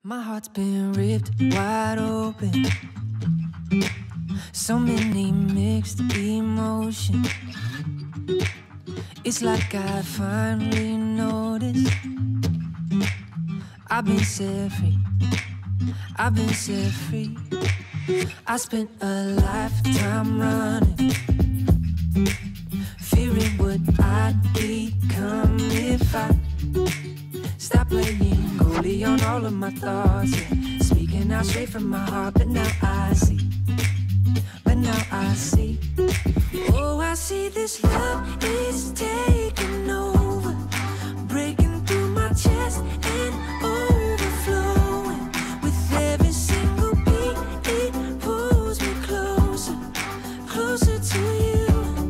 My heart's been ripped wide open. So many mixed emotions. It's like I finally noticed I've been set free. I've been set free. I spent a lifetime running, fearing what I'd become if I stop playing goalie on all of my thoughts, yeah. Speaking out straight from my heart, but now I see. Oh, I see this love is taking over, breaking through my chest and overflowing. With every single beat, it pulls me closer, closer to you.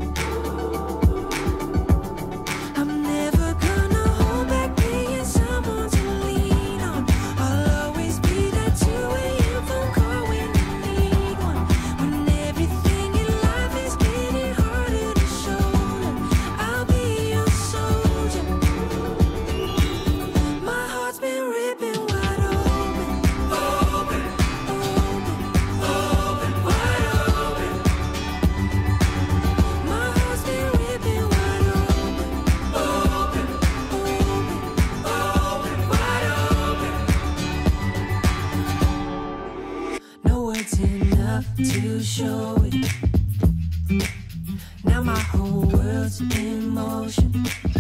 I'm never gonna hold back being someone to lean on. I'll always be that 2 a.m. phone call when you need one. When everything in life is getting harder to shoulder, I'll be your soldier. My heart's been ripping wide open, open, open, open, wide open. My heart's been ripping wide open, open, open, open, wide open. No words enough to show it. Now my whole world's in motion.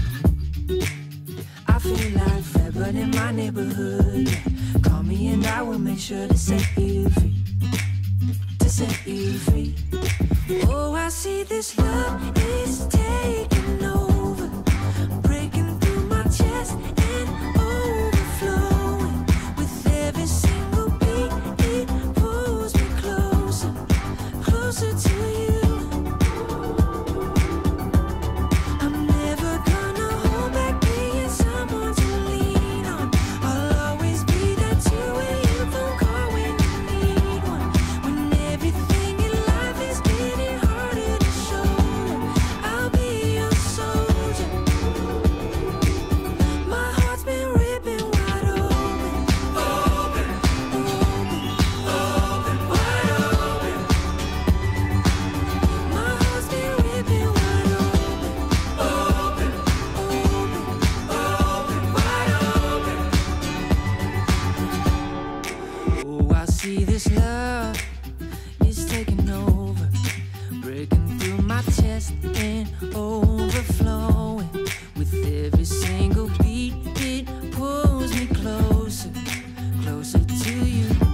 I feel like Fred, but in my neighborhood, yeah. Call me and I will make sure to set you free, to set you free. Oh, I see this love is taking over, breaking through my chest and overflowing. With every single beat, it pulls me closer, closer to you. I'm never gonna hold back being someone to lean on. I'll always be that 2 a.m. phone call when you need one. When everything in life is getting harder to shoulder, I'll be your soldier. My heart's been ripping wide open, open, open, open, wide open. My heart's been ripping wide open, open, open, open, wide open. Oh, I see this love is taking over, breaking through my chest and overflowing. With every single beat, it pulls me closer, closer to you.